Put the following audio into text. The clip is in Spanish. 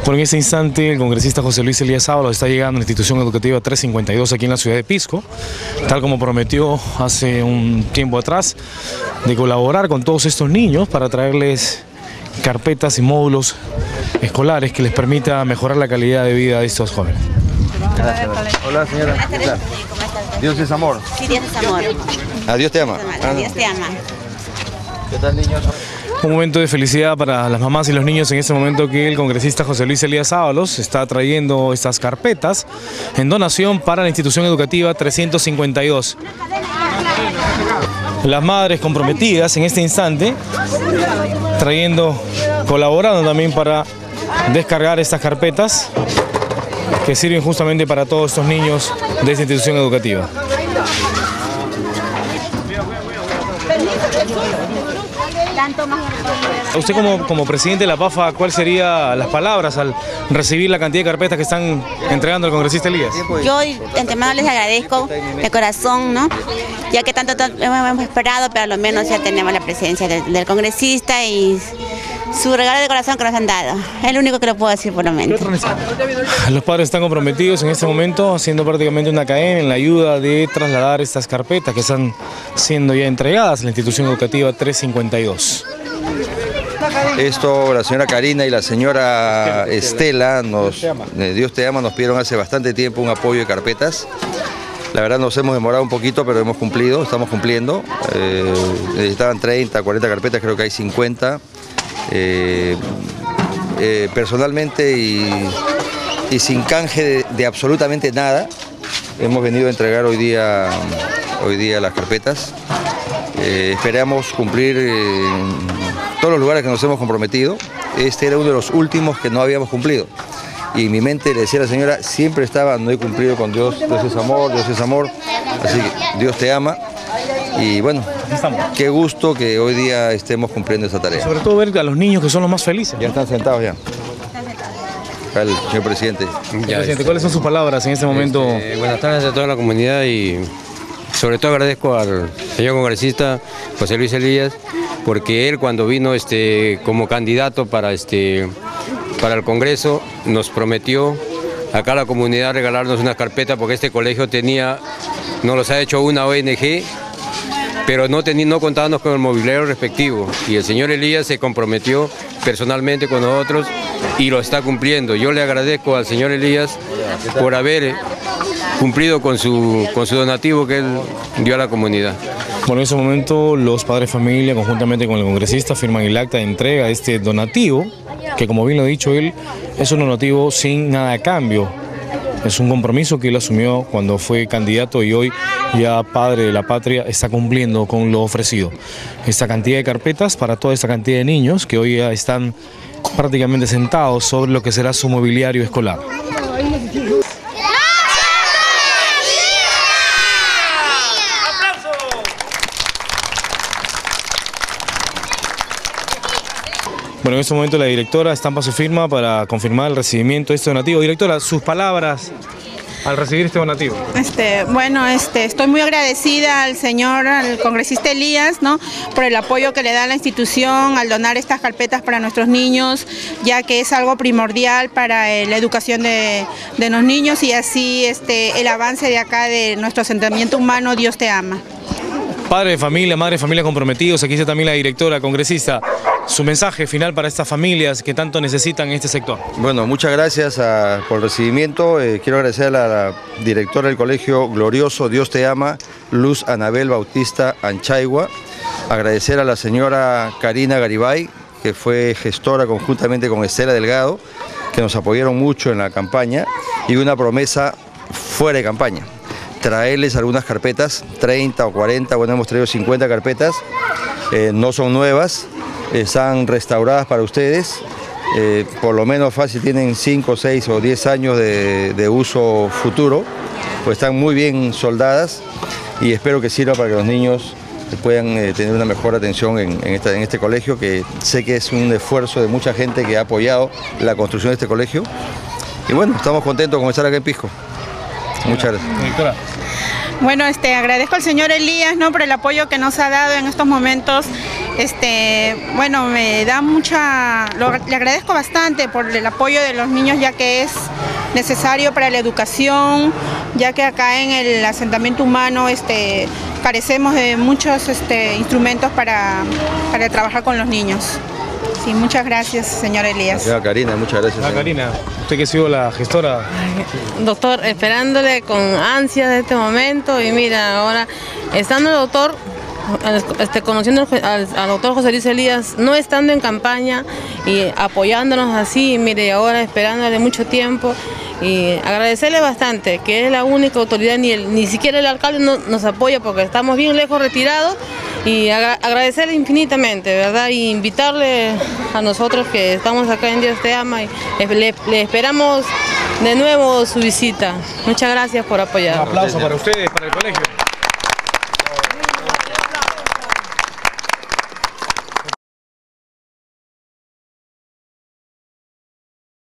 Bueno, en este instante el congresista José Luis Elías Ábalos está llegando a la institución educativa 352 aquí en la ciudad de Pisco, tal como prometió hace un tiempo atrás, de colaborar con todos estos niños para traerles carpetas y módulos escolares que les permita mejorar la calidad de vida de estos jóvenes. Gracias. Hola, señora. Buenas tardes. ¿Cómo está? Dios es amor. Sí, Dios es amor. Dios te ama. Dios te ama. ¿Qué tal, niños? Un momento de felicidad para las mamás y los niños en este momento que el congresista José Luis Elías Ábalos está trayendo estas carpetas en donación para la institución educativa 352. Las madres comprometidas en este instante, colaborando también para descargar estas carpetas que sirven justamente para todos estos niños de esta institución educativa. Usted como presidente de la PAFA, ¿cuáles serían las palabras al recibir la cantidad de carpetas que están entregando al congresista Elías? Yo de antemano les agradezco de corazón, ¿no? Ya que tanto hemos esperado, pero al menos ya tenemos la presencia del congresista y su regalo de corazón que nos han dado. Es lo único que lo puedo decir por lo menos. Los padres están comprometidos en este momento, haciendo prácticamente una cadena en la ayuda de trasladar estas carpetas que están siendo ya entregadas a la institución educativa 352. Esto, la señora Karina y la señora Estela, Dios te ama, nos pidieron hace bastante tiempo un apoyo de carpetas. La verdad nos hemos demorado un poquito, pero hemos cumplido, estamos cumpliendo. Necesitaban 30, 40 carpetas, creo que hay 50. Personalmente y sin canje de absolutamente nada, hemos venido a entregar hoy día las carpetas. Esperamos cumplir todos los lugares que nos hemos comprometido. Este era uno de los últimos que no habíamos cumplido. Y en mi mente, le decía a la señora, siempre estaba, no he cumplido con Dios, Dios es amor, así que Dios te ama. Y bueno, qué gusto que hoy día estemos cumpliendo esta tarea. Sobre todo ver a los niños que son los más felices. Ya están sentados ya. Acá el señor presidente. Presidente, ¿cuáles son sus palabras en este momento? Buenas tardes a toda la comunidad y sobre todo agradezco al señor congresista José Luis Elías, porque él cuando vino como candidato para el Congreso nos prometió acá a la comunidad regalarnos una carpeta, porque este colegio nos los ha hecho una ONG, pero no contábamos con el mobiliario respectivo, y el señor Elías se comprometió personalmente con nosotros y lo está cumpliendo. Yo le agradezco al señor Elías por haber cumplido con su donativo que él dio a la comunidad. Bueno, en ese momento los padres de familia, conjuntamente con el congresista, firman el acta de entrega de este donativo, que como bien lo ha dicho él, es un donativo sin nada a cambio. Es un compromiso que él asumió cuando fue candidato y hoy ya padre de la patria está cumpliendo con lo ofrecido. Esta cantidad de carpetas para toda esta cantidad de niños que hoy ya están prácticamente sentados sobre lo que será su mobiliario escolar. Bueno, en este momento la directora estampa su firma para confirmar el recibimiento de este donativo. Directora, sus palabras al recibir este donativo. Estoy muy agradecida al congresista Elías, ¿no?, por el apoyo que le da a la institución al donar estas carpetas para nuestros niños, ya que es algo primordial para la educación de los niños y así el avance de acá de nuestro asentamiento humano Dios te ama. Padre de familia, madre de familia comprometidos, aquí está también la directora congresista. Su mensaje final para estas familias que tanto necesitan en este sector. Bueno, muchas gracias por el recibimiento. Quiero agradecer a la directora del colegio glorioso Dios te ama, Luz Anabel Bautista Anchaigua. Agradecer a la señora Karina Garibay, que fue gestora conjuntamente con Estela Delgado, que nos apoyaron mucho en la campaña, y una promesa fuera de campaña: traerles algunas carpetas, 30 o 40, bueno, hemos traído 50 carpetas, no son nuevas, están restauradas para ustedes, por lo menos fácil tienen 5, 6 o 10 años de uso futuro, pues están muy bien soldadas y espero que sirva para que los niños puedan tener una mejor atención en este colegio, que sé que es un esfuerzo de mucha gente que ha apoyado la construcción de este colegio. Y bueno, estamos contentos con estar acá en Pisco. Muchas gracias. Directora. Bueno, agradezco al señor Elías, ¿no?, por el apoyo que nos ha dado en estos momentos Bueno, me da le agradezco bastante por el apoyo de los niños, ya que es necesario para la educación, ya que acá en el asentamiento humano carecemos de muchos instrumentos para trabajar con los niños. Sí, muchas gracias, señor Elías. Señora Karina, muchas gracias. Señora Karina, usted que ha sido la gestora. Doctor, esperándole con ansias de este momento, y mira, ahora estando el doctor, conociendo al doctor José Luis Elías, no estando en campaña y apoyándonos así, mire, ahora esperándole mucho tiempo, y agradecerle bastante, que es la única autoridad, ni siquiera el alcalde nos apoya porque estamos bien lejos retirados, y agradecerle infinitamente, ¿verdad? Y invitarle a nosotros que estamos acá en Dios Te Ama, y le esperamos de nuevo su visita. Muchas gracias por apoyar. Un aplauso para ustedes, para el colegio.